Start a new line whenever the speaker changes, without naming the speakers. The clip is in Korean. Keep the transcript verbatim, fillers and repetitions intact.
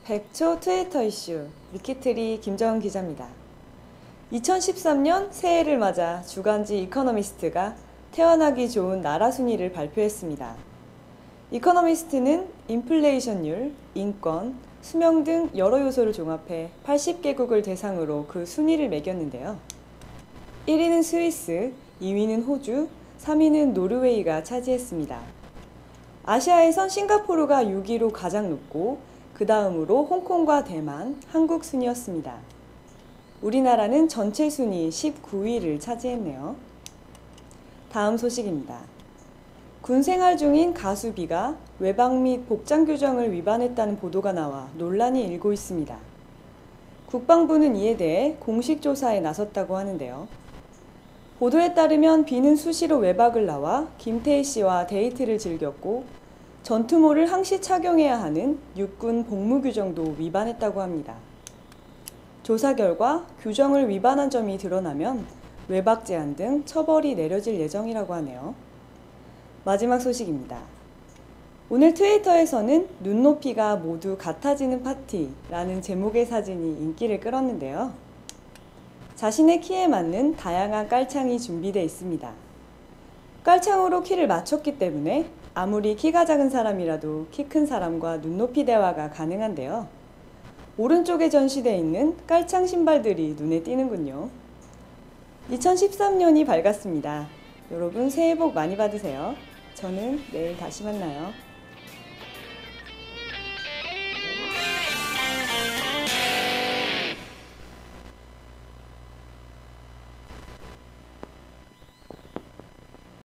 백 초 트위터 이슈 위키트리 김정은 기자입니다. 이천십삼 년 새해를 맞아 주간지 이코노미스트가 태어나기 좋은 나라 순위를 발표했습니다. 이코노미스트는 인플레이션율, 인권, 수명 등 여러 요소를 종합해 팔십 개국을 대상으로 그 순위를 매겼는데요. 일 위는 스위스, 이 위는 호주, 삼 위는 노르웨이가 차지했습니다. 아시아에선 싱가포르가 육 위로 가장 높고 그 다음으로 홍콩과 대만, 한국 순이었습니다. 우리나라는 전체 순위 십구 위를 차지했네요. 다음 소식입니다. 군 생활 중인 가수 B가 외박 및 복장 규정을 위반했다는 보도가 나와 논란이 일고 있습니다. 국방부는 이에 대해 공식 조사에 나섰다고 하는데요. 보도에 따르면 B는 수시로 외박을 나와 김태희 씨와 데이트를 즐겼고 전투모를 항시 착용해야 하는 육군 복무 규정도 위반했다고 합니다. 조사 결과 규정을 위반한 점이 드러나면 외박 제한 등 처벌이 내려질 예정이라고 하네요. 마지막 소식입니다. 오늘 트위터에서는 눈높이가 모두 같아지는 파티라는 제목의 사진이 인기를 끌었는데요. 자신의 키에 맞는 다양한 깔창이 준비되어 있습니다. 깔창으로 키를 맞췄기 때문에 아무리 키가 작은 사람이라도 키 큰 사람과 눈높이 대화가 가능한데요. 오른쪽에 전시되어 있는 깔창 신발들이 눈에 띄는군요. 이천십삼 년이 밝았습니다. 여러분 새해 복 많이 받으세요. 저는 내일 다시 만나요.